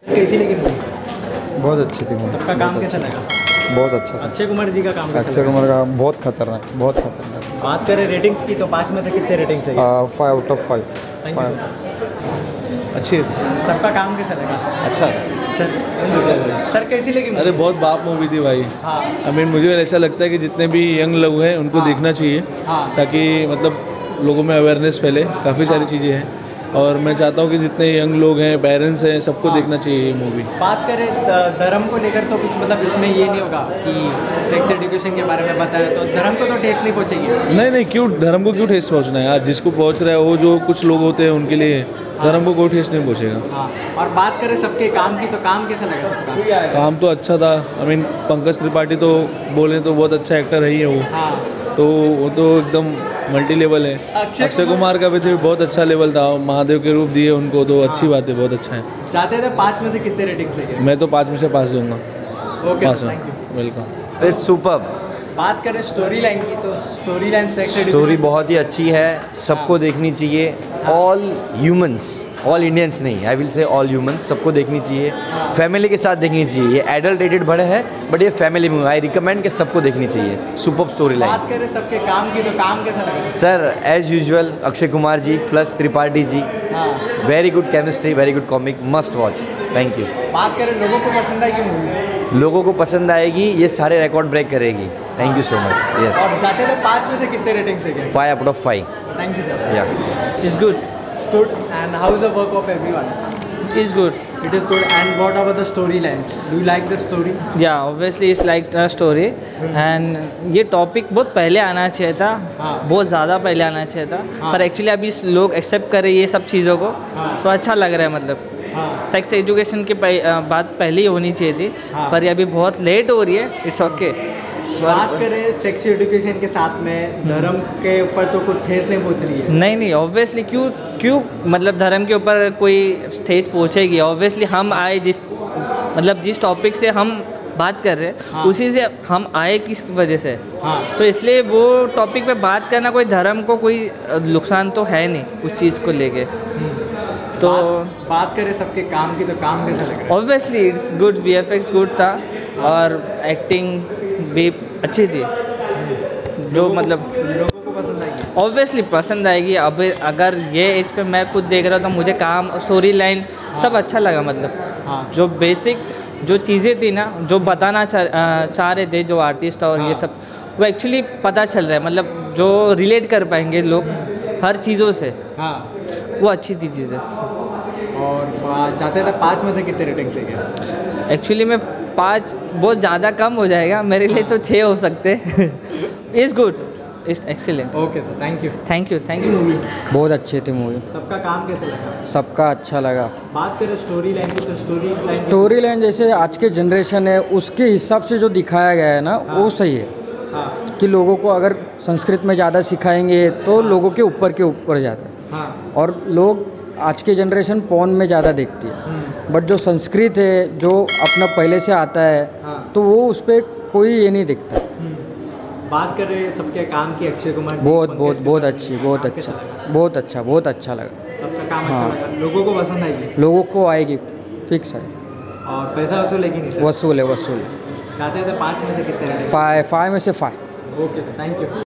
कैसी लगी मूवी? बहुत अच्छी थी मूवी। सबका काम कैसा लगा? बहुत अच्छा। अक्षय कुमार जी का काम कैसा अक्षय लगा? कुमार का बहुत खतरनाक, बहुत खतरनाक। बात करें रेटिंग्स की तो 5 में से कितने रेटिंग्स है? 5 आउट ऑफ 5। Thank you. अच्छी। सबका काम कैसा लगा? अच्छा। सर कैसी लगी अरे मूवी? बहुत बाप मूवी थी भाई। हाँ आई मीन मुझे ऐसा लगता है कि जितने भी यंग लोग हैं उनको हाँ। देखना चाहिए, हाँ ताकि मतलब लोगों में अवेयरनेस फैले। काफ़ी सारी चीज़ें हैं और मैं चाहता हूँ कि जितने यंग लोग हैं, पेरेंट्स हैं, सबको देखना चाहिए ये मूवी। बात करें धर्म को लेकर तो कुछ मतलब इसमें ये नहीं होगा कि सेक्स एजुकेशन के बारे में बताया तो धर्म को तो ठेस नहीं पहुँचेगी। नहीं नहीं, क्यों धर्म को क्यों ठेस पहुँचना है यार? जिसको पहुँच रहा है वो जो कुछ लोग होते हैं उनके लिए धर्म को कोई ठेस नहीं पहुँचेगा। हाँ और बात करें सबके काम की तो काम कैसा लगा सबका? काम तो अच्छा था। आई मीन पंकज त्रिपाठी तो बोले तो बहुत अच्छा एक्टर है ही है वो। हाँ तो वो तो एकदम मल्टी लेवल है। अक्षय कुमार का भी तो बहुत अच्छा लेवल था, महादेव के रूप दिए उनको, तो अच्छी बात है, बहुत अच्छा है। चाहते थे 5 में से कितने रेटिंग से? मैं तो 5 में से 5 दूंगा। Okay pass thank you. Welcome. It's superb. बात करें स्टोरी लाइन की तो स्टोरी लाइन सेक्स स्टोरी बहुत ही अच्छी है, सबको देखनी चाहिए। ऑल ह्यूमंस, ऑल इंडियंस नहीं, I will say all humans, सबको देखनी चाहिए। फैमिली के साथ देखनी चाहिए। ये एडल्ट रेटेड बड़े है बट ये फैमिली मूवी, आई रिकमेंड कि सबको देखनी चाहिए। Superb story line. बात करें सबके काम की तो काम कैसा लगा? Sir as usual Akshay Kumar ji plus Tripathi ji, हाँ very good chemistry, very good comic, must watch. Thank you. बात करें लोगों को पसंद आएगी मूवी? लोगों को पसंद आएगी, ये सारे रिकॉर्ड ब्रेक करेगी। Thank you so much. Yes, और चाहते थे 5 में से कितने रेटिंग से? 5 out of 5। Thank you sir. Yeah it's good, it's good. And how is the work of everyone? Is good. It is good. And what about the storyline? Do you like the story? Yeah, obviously it's like a story. And ये topic बहुत पहले आना चाहिए था, हाँ। बहुत ज़्यादा पहले आना चाहिए था, हाँ। पर एक्चुअली अभी लोग एक्सेप्ट कर रहे हैं ये सब चीज़ों को, हाँ। तो अच्छा लग रहा है। मतलब हाँ सेक्स एजुकेशन की बात पहले ही होनी चाहिए थी, हाँ। पर ये अभी बहुत लेट हो रही है। It's okay. बात करें सेक्स एजुकेशन के साथ में धर्म के ऊपर तो कुछ ठेस नहीं पहुंच रही है। नहीं नहीं, ऑब्वियसली क्यों मतलब धर्म के ऊपर कोई स्टेज पहुँचेगी? ऑब्वियसली हम आए जिस टॉपिक से हम बात कर रहे हैं, हाँ। उसी से हम आए किस वजह से, हाँ तो इसलिए वो टॉपिक पे बात करना, कोई धर्म को कोई नुकसान तो है नहीं उस चीज़ को लेके। तो बात करें सबके काम की तो काम कैसा लग रहा है? Obviously it's good, VFX good था और एक्टिंग भी अच्छी थी, जो मतलब लोगों को पसंद आएगी। ऑब्वियसली पसंद आएगी। अब अगर ये एज पे मैं खुद देख रहा हूँ तो मुझे काम, स्टोरी लाइन सब अच्छा लगा। मतलब हाँ जो बेसिक जो चीज़ें थी ना, जो बताना चाह रहे थे जो आर्टिस्ट और हाँ। ये सब, वो एक्चुअली पता चल रहा है। मतलब जो रिलेट कर पाएंगे लोग हर चीज़ों से, हाँ। वो अच्छी थी चीज़ें। और चाहते थे 5 में से कितने रेटिंग से? एक्चुअली में 5 बहुत ज़्यादा कम हो जाएगा मेरे लिए, तो 6 हो सकते। Is good, it's excellent. Okay sir, thank you. Thank you movie. बहुत अच्छी थी मूवी, सबका काम कैसे लगा? सबका अच्छा लगा। बात करें स्टोरी लाइन की तो स्टोरी लाइन जैसे आज के जनरेशन है उसके हिसाब से जो दिखाया गया है ना, वो सही है। हाँ कि लोगों को अगर संस्कृत में ज़्यादा सिखाएंगे तो लोगों के ऊपर जाता है, हाँ। और लोग आज के जनरेशन पॉर्न में ज़्यादा देखती है। बट जो संस्कृत है, जो अपना पहले से आता है, हाँ। तो वो उस पर कोई ये नहीं देखता। बात करें सबके काम की, अक्षय कुमार जी, बहुत पंकज बहुत बहुत त्रिपाठी, अच्छी, बहुत काम कैसा अच्छा, लगा? बहुत अच्छा लगा। सबका काम अच्छा हाँ। लगा, लोगों को पसंद आएगी लोगों को आएगी, फिक्स है। और पैसा वसूलेगी नहीं सर? वसूल है। चाहते थे 5 में से कितने? 5 में से 5। Okay sir, thank you.